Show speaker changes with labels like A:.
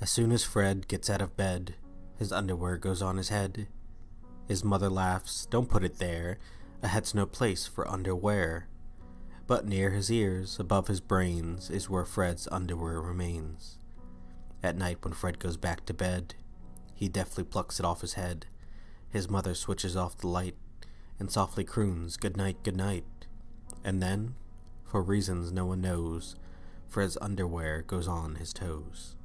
A: As soon as Fred gets out of bed, his underwear goes on his head. His mother laughs, "Don't put it there, a head's no place for underwear." But near his ears, above his brains, is where Fred's underwear remains. At night when Fred goes back to bed, he deftly plucks it off his head. His mother switches off the light and softly croons, "Good night, good night." And then, for reasons no one knows, Fred's underwear goes on his toes.